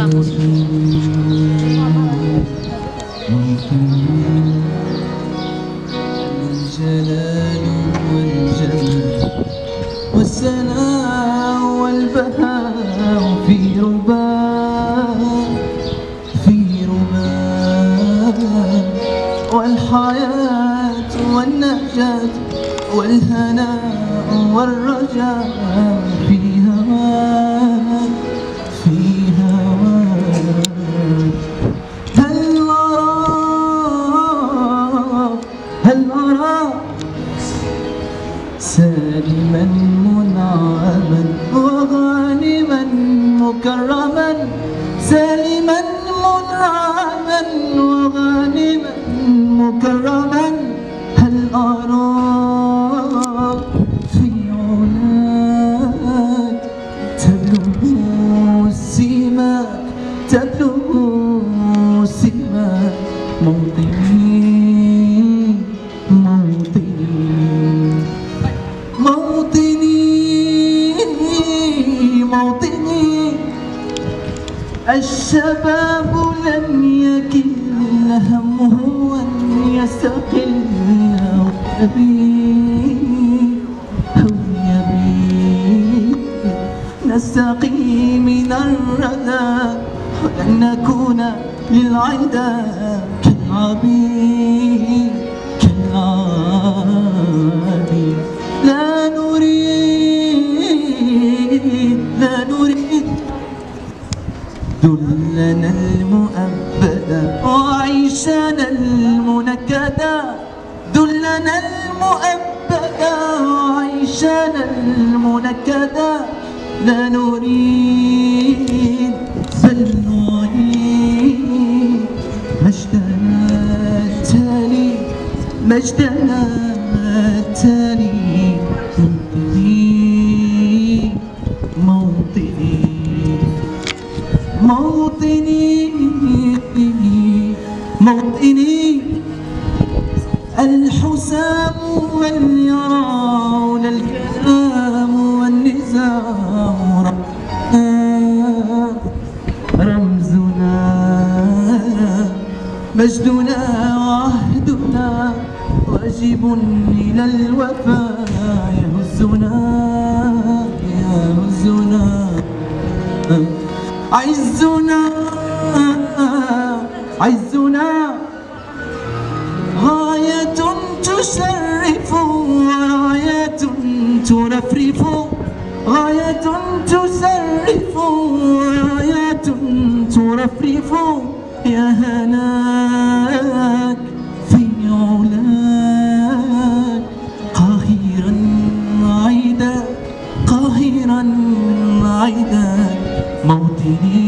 الجلال والجمال والسناء والبهاء في رباه والحياة والنجاة والهناء والرجاء في هواك هل أرى سالما منعما وغانما مكرما سالما منعما وغانما مكرما هل أراك في علاك تبلغ سماك موطني الشباب لم يكل همه أن يستقل يبي نستقي من الردى ولن نكون للعدا كالعبيد لا نريد ذلنا المؤبدا وعيشنا المنكدا ذلنا المؤبدا وعيشنا المنكدا لا نريد بل نعيد مجدنا التالي موطني الحسام واليرون الكلام والنزاع رمزنا مجدنا وعهدنا واجب إلى الوفاء يهزنا عزنا غاية تشرف وراية ترفرف غاية تسرف وراية ترفرف يا هناك في علاك قاهرا عيدا موطني